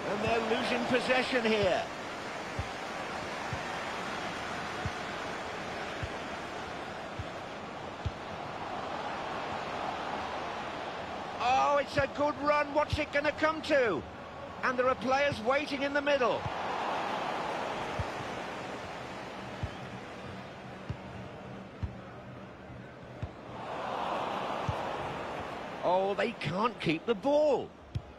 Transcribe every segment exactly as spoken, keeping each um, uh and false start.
And they're losing possession here. Oh, it's a good run. What's it going to come to? And there are players waiting in the middle. Oh, they can't keep the ball.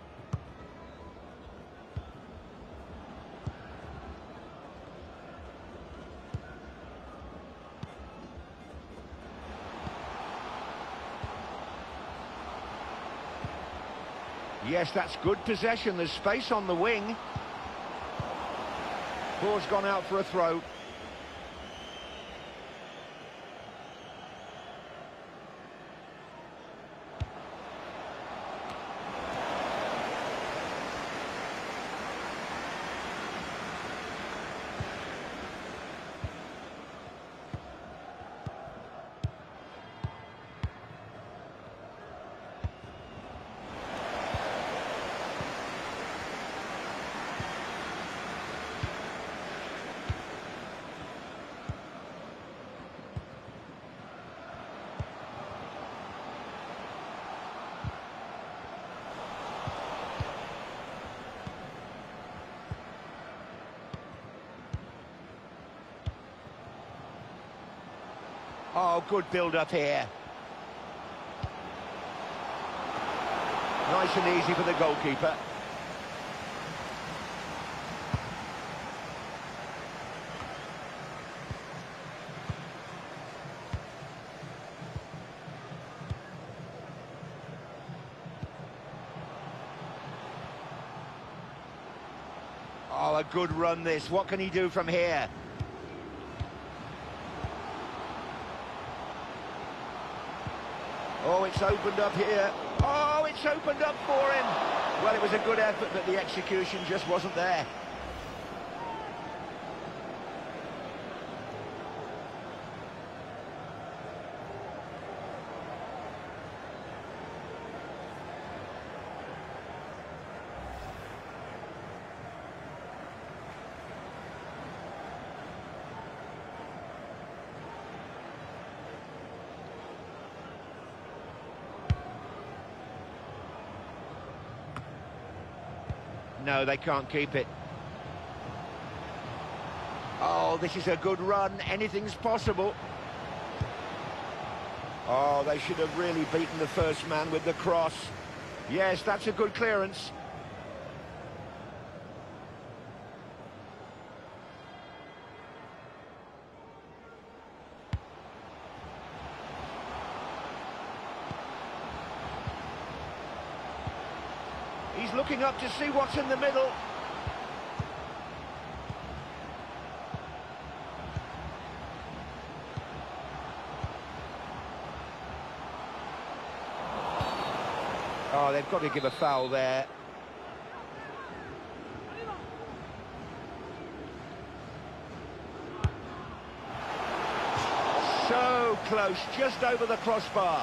Yes, that's good possession. There's space on the wing. Ball's gone out for a throw. Oh, good build-up here. Nice and easy for the goalkeeper. Oh, a good run this. What can he do from here? Oh, it's opened up here. Oh, it's opened up for him. Well, it was a good effort, but the execution just wasn't there. No, they can't keep it. Oh, this is a good run. Anything's possible. Oh, they should have really beaten the first man with the cross. Yes, that's a good clearance. He's looking up to see what's in the middle. Oh, they've got to give a foul there. So close, just over the crossbar.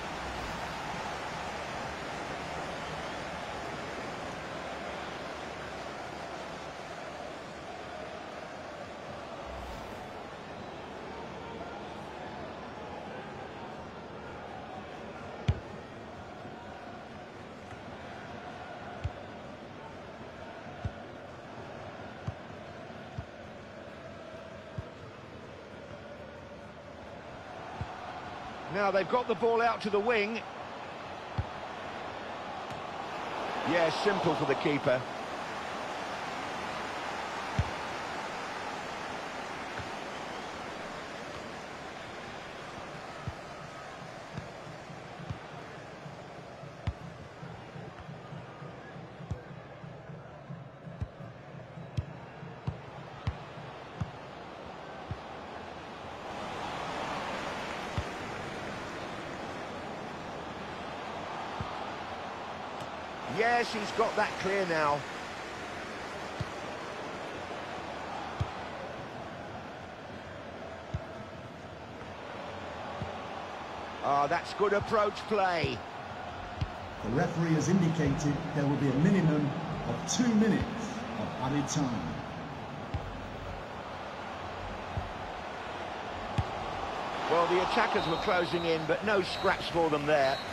Now they've got the ball out to the wing. Yeah, simple for the keeper. Yes, he's got that clear now. Oh, that's good approach play. The referee has indicated there will be a minimum of two minutes of added time. Well, the attackers were closing in, but no scraps for them there.